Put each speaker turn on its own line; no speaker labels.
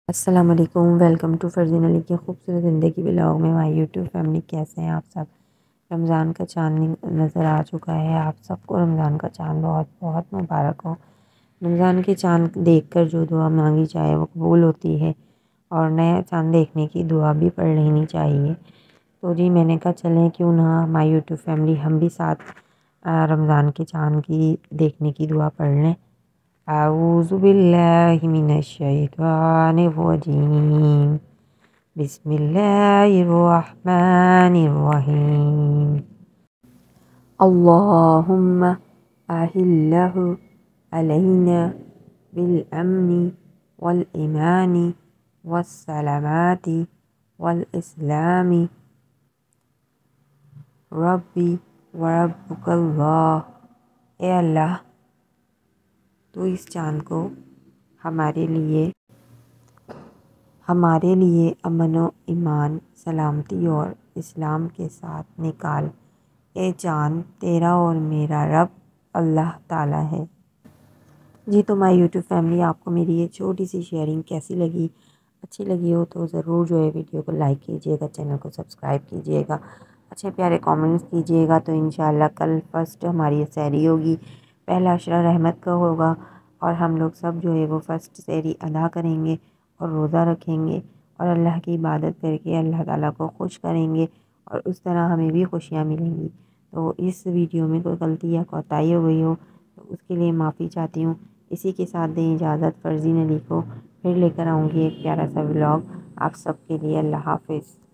अस्सलाम वालेकुम। Welcome to Farzeen Ali की खूबसूरत ज़िंदगी व्लॉग में। माय यूट्यूब फैमिली, कैसे हैं आप सब। रमज़ान का चाँद नज़र आ चुका है। आप सबको रमज़ान का चाँद बहुत बहुत मुबारक हो। रमज़ान के चाँद देखकर जो दुआ मांगी जाए वो कबूल होती है और नया चाँद देखने की दुआ भी पढ़ लेनी चाहिए। तो जी मैंने कहा चलें क्यों ना माय यूट्यूब फैमिली हम भी साथ रमज़ान के चाँद की देखने की दुआ पढ़ लें। अऊज़ु बिल्लाहि मिनश शैतानिर रजीम। बिस्मिल्लाहिर रहमानिर रहीम। अल्लाहुम्मा अहिल्लहु अलैना बिल अम्नि वल ईमानी वस्सलामती वल इस्लामी रब्बी व रब्बुकल्लाह। ए अल्लाह, तो इस चाँद को हमारे लिए अमन व ईमान, सलामती और इस्लाम के साथ निकाल। ए चाँद, तेरा और मेरा रब अल्लाह ताला है। जी तो माय यूट्यूब फैमिली, आपको मेरी ये छोटी सी शेयरिंग कैसी लगी? अच्छी लगी हो तो ज़रूर जो है वीडियो को लाइक कीजिएगा, चैनल को सब्सक्राइब कीजिएगा, अच्छे प्यारे कमेंट्स कीजिएगा। तो इंशाल्लाह कल फर्स्ट हमारी सहरी होगी, पहला अशरा रहमत का होगा और हम लोग सब जो है वो फ़र्स्ट सहरी अदा करेंगे और रोज़ा रखेंगे और अल्लाह की इबादत करके अल्लाह ताला को खुश करेंगे और उस तरह हमें भी खुशियाँ मिलेंगी। तो इस वीडियो में कोई गलती या कोताही हो गई हो तो उसके लिए माफ़ी चाहती हूँ। इसी के साथ दें इजाज़त। फरजीन अली को फिर लेकर आऊँगी एक प्यारा सा व्लॉग आप सबके लिए। अल्लाह हाफ़िज़।